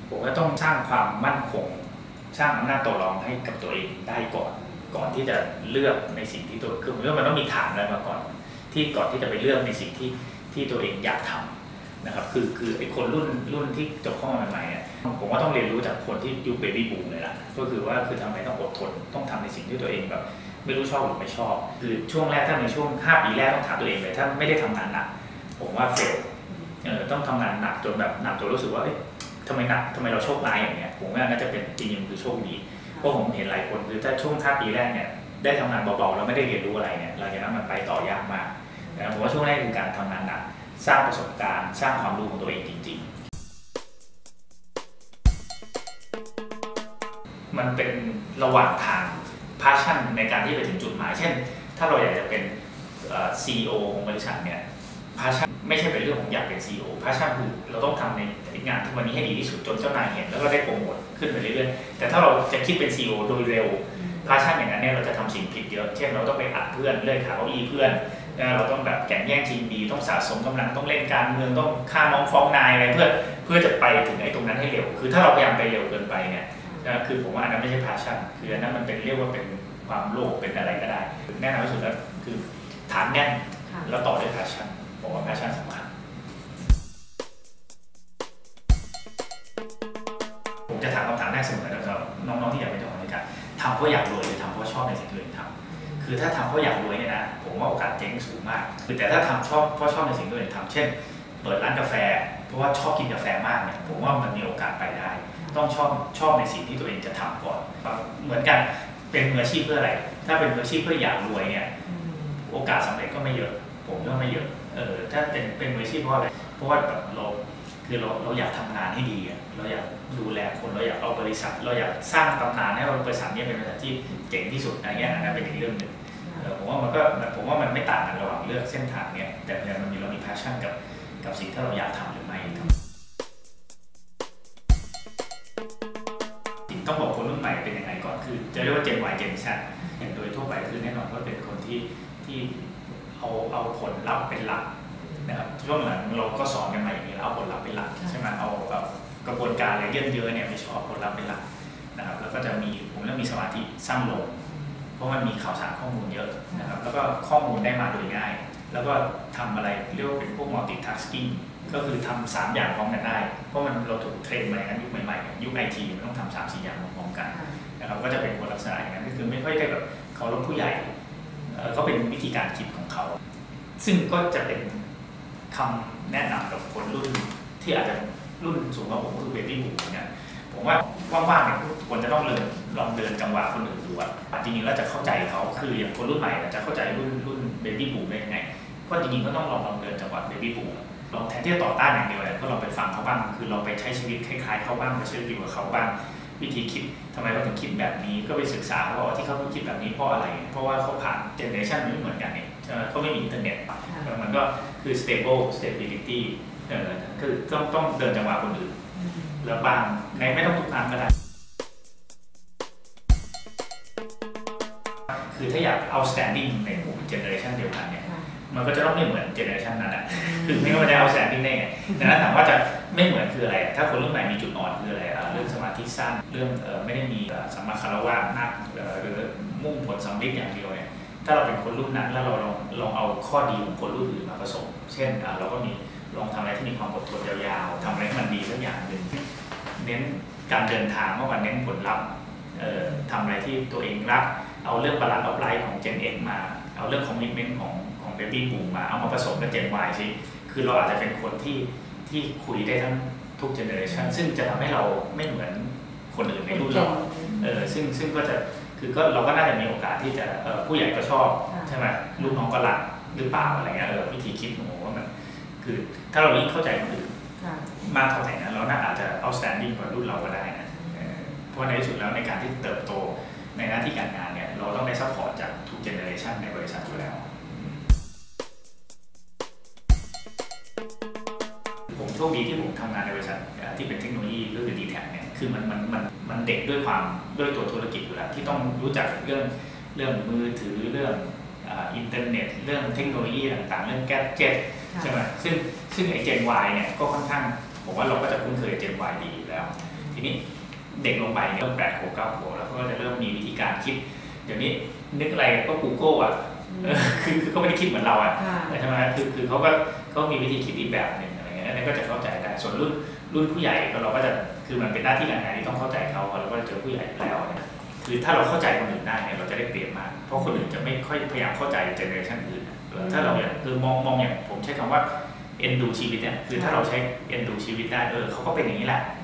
ผมก็ต้องสร้างความมั่นคงสร้างอำนาจต่อรองให้กับตัวเองได้ก่อนที่จะเลือกในสิ่งที่ตัวคือผมว่ามันต้องมีฐานอะไรมาก่อนที่จะไปเลือกในสิ่งที่ตัวเองอยากทำนะครับคือไอ้คนรุ่นที่จบเข้ามาใหม่ๆเนี่ยผมว่าต้องเรียนรู้จากคนที่ยุคเบบี้บูมเลยล่ะก็คือว่าคือทำไมต้องอดทนต้องทำในสิ่งที่ตัวเองแบบไม่รู้ชอบหรือไม่ชอบคือช่วงแรกถ้าในช่วง5 ปีแรกต้องถามตัวเองเลยถ้าไม่ได้ทำงานหนักผมว่าเฟลต้องทำงานหนักจนแบบหนักจนรู้สึกว่าทำไมหนักทำไมเราโชคร้ายอย่างเงี้ยผมว่าน่าจะเป็นจริงๆคือโชคดีเพราะผมเห็นหลายคนคือถ้าช่วง5 ปีแรกเนี่ยได้ทำงานเบาๆแล้วไม่ได้เรียนรู้อะไรเนี่ยหลังจากนั้นมันไปต่อยากมากนะผมว่าช่วงแรกคือการทำงานหนักสร้างประสบการณ์สร้างความรู้ของตัวเองจริงๆมันเป็นระหว่างทางพาชั่นในการที่ไปถึงจุดหมายเช่นถ้าเราอยากจะเป็น CEO ของบริษัทเนี่ยพาชั่นไม่ใช่เป็นเรื่องของอยากเป็น CEO พาชั่นคือเราต้องทำในงานทุกวันนี้ให้ดีที่สุดจนเจ้านายเห็นแล้วก็ได้โปรโมทขึ้นไปเรื่อยๆแต่ถ้าเราจะคิดเป็น CEO โดยเร็วพาชั่นอย่างนั้นเนี่ยเราจะทำสิ่งผิดเยอะเช่นเราต้องไปอัดเพื่อนเลื่อยขาเก้าอี้เพื่อนเราต้องแบบแข่งแย่งชิงดีต้องสะสมกำลังต้องเล่นการเมืองต้องฆ่าน้องฟ้องนายอะไรเพื่อจะไปถึงไอ้ตรงนั้นให้เร็วคือถ้าเราพยายามไปเร็วเกินไปเนี่ยคือผมว่าอันนั้นไม่ใช่พาชั่นคืออันนั้นมันเป็นเรียกว่าเป็นความโลภเป็นอะไรก็ได้แน่นอนที่สุดแล้วคือฐานแน่นแล้วต่อด้วยพาชั่นผมว่าพาชั่นสำคัญผมจะถามคำถามแรกเสมอนะครับน้องๆที่อยากเป็นเจ้าของกิจการทำเพราะอยากรวยหรือทำเพราะชอบในสิ่งที่ตัวเองทำคือถ้าทำเพราะอยากรวยเนี่ยนะผมว่าโอกาสเจ๊งสูงมากคือแต่ถ้าทำเพราะชอบในสิ่งที่ตัวเองทำเช่นเปิดร้านกาแฟเพราะว่าชอบกินกาแฟมากเนี่ยผมว่ามันมีโอกาสไปได้ต้องชอบในสิ่งที่ตัวเองจะทำก่อนเหมือนกันเป็นมืออาชีพเพื่ออะไรถ้าเป็นมืออาชีพเพื่ออยากรวยเนี่ยโอกาสสำเร็จก็ไม่เยอะผมว่าไม่เยอะถ้าเป็นมืออาชีพเพราะอะไรเพราะว่าแบบเราอยากทำงานให้ดีเราอยากดูแลคนเราอยากเอาบริษัทเราอยากสร้างตำนานให้บริษัทนี้เป็นบริษัทที่เจ๋งที่สุดอะไรเงี้ยอันนั้นเป็นอีกเรื่องหนึ่งผมว่ามันไม่ต่างกันระหว่างเลือกเส้นทางเนี้ยแต่เรามี passion กับสิ่งที่เราอยากทำหรือไม่ต้องบอกคนรุ่นใหม่เป็นยังไงก่อนคือจะเรียกว่า Gen Y Gen Z อย่างโดยทั่วไปคือแน่นอนก็เป็นคนที่เอาผลลัพธ์เป็นหลักนะครับช่วงหลังเราก็สอนกันมาอย่างนี้แล้วเอาผลลัพธ์เป็นหลักใช่ไหมเอาแบบกระบวนการอะไรเยอะๆเนี่ยไม่ชอบผลลัพธ์เป็นหลักนะครับแล้วก็จะผมเริ่มมีสมาธิสั้นลงเพราะมันมีข่าวสารข้อมูลเยอะนะครับแล้วก็ข้อมูลได้มาโดยง่ายแล้วก็ทำอะไรเรียกว่าเป็นพวก multitasking ก็คือทำ3 อย่างพร้อมกันได้เพราะเราถูกเทรนมาอย่างนั้นยุคใหม่ๆยุค IT มันต้องทำ3-4 อย่างพร้อมกันนะครับก็จะเป็นคนลักษณะอย่างนั้นก็คือไม่ค่อยได้แบบเคารพผู้ใหญ่ก็เป็นวิธีการคิดของเขาซึ่งก็จะเป็นคำแนะนำกับคนรุ่นที่อาจจะรุ่นสูงกว่าผมก็คือเบบี้บูมเนี่ยผมว่าว่างๆเนี่ยควรจะต้องลองเดินจังหวะคนอื่นดูว่าจริงๆแล้วจะเข้าใจเขาคืออย่างคนรุ่นใหม่จะเข้าใจรุ่นเบบี้บูมได้ยังไงก็จริงๆก็ต้องลองเดินจังหวะเบบี้บูมลองแทนที่จะต่อต้านอย่างเดียวก็ลองไปฟังเขาบ้างคือเราไปใช้ชีวิตคล้ายๆเขาบ้างไปใช้ชีวิตกับเขาบ้างวิธีคิดทำไมเขาถึงคิดแบบนี้ก็ไปศึกษาว่าที่เขาคิดแบบนี้เพราะอะไรเพราะว่าเขาผ่านเจเนอเรชันไม่เหมือนกันเนี่ยเขาไม่มีอินเทอร์เน็ตมันก็คือ stability คือต้องเดินจังหวะคนอื่นแล้วบางในไม่ต้องทุกครั้งก็ได้คือถ้าอยาก outstanding ในกลุ่มเจเนอเรชันเดียวกันเนี่ยมันก็จะต้องไม่เหมือนเจเนอเรชันนั้นคือไม่ว่าจะ outstanding ได้ไงดังนั้นถามว่าจะไม่เหมือนคืออะไรถ้าคนรุ่นใหม่มีจุดอ่อนคืออะไรเรื่องสมาธิสั้นเรื่องไม่ได้มีสัมมาคารวะนักหรือมุ่งผลสำเร็จอย่างเดียวเนี่ยถ้าเราเป็นคนรุ่นนั้นแล้วเราลองเอาข้อดีของคนรุ่นอื่นมาผสมเช่นเราก็มีลองทำอะไรที่มีความอดทนยาวๆทำอะไรให้มันดีสักอย่างหนึ่งเน้นการเดินทางมากกว่าเน้นผลลัพธ์ทำอะไรที่ตัวเองรักเอาเรื่องบาลานซ์ออฟไลฟ์ของ Gen X มาเอาเรื่องคอมมิตเมนต์ของ Baby Boom มาเอามาผสมกับ Gen Y สิคือเราอาจจะเป็นคนที่คุยได้ทั้งทุกเจเนอเรชันซึ่งจะทำให้เราไม่เหมือนคนอื่นในรุ่นเราซึ่งก็จะคือก็เราก็น่าจะมีโอกาสที่จะผู้ใหญ่ก็ชอบใช่ไหมลูกน้องก็รักหรือเปล่าอะไรเงี้ยวิธีคิดของผมว่ามันคือถ้าเรายิ่งเข้าใจคนอื่นมากเท่าไหร่นะเราน่าอาจจะ outstanding กว่ารุ่นเราก็ได้นะเพราะในที่สุดแล้วในการที่เติบโตในหน้าที่การงานเนี่ยเราต้องได้ซัพพอร์ตจากทุกเจเนอเรชันในบริษัทอยู่แล้วผมโชคดีที่ผมทำงานในบริษัทที่เป็นเทคโนโลยีก็คือ D-Tech เนี่ยคือมันเด็กด้วยตัวธุรกิจอยู่แล้วที่ต้องรู้จักเรื่องมือถือเรื่องอินเทอร์เน็ตเรื่องเทคโนโลยีต่างๆเรื่องแกดเจ็ตใช่ไหมซึ่งไอ้ Gen Y เนี่ยก็ค่อนข้างผมว่าเราก็จะคุ้นเคย Gen Y ดีอยู่แล้วทีนี้เด็กลงไปเริ่ม8 ขวบ 9 ขวบแล้วก็จะเริ่มมีวิธีการคิดเดี๋ยวนี้นึกอะไรก็ Google อ่ะคือเขาไม่ได้คิดเหมือนเราอ่ะใช่ไหมคือเขามีวิธีคิดอีกแบบหนึ่งอะไรเงี้ยนั่นก็จะเข้าใจได้ส่วนรุ่นผู้ใหญ่เราก็จะคือมันเป็นหน้าที่การงานที่ต้องเข้าใจเขาเราก็จะเจอผู้ใหญ่แล้วเนี่ยคือถ้าเราเข้าใจคนอื่นได้เนี่ยเราจะได้เปรียบมากเพราะคนอื่นจะไม่ค่อยพยายามเข้าใจเจเนอเรชันอื่นถ้าเราเนี่ยคือมองอย่างผมใช้คำว่าเอ็นดูชีวิตเนี่ยคือถ้าเราใช้เอ็นดูชีวิตได้เขาก็เป็นอย่างนี้แหละ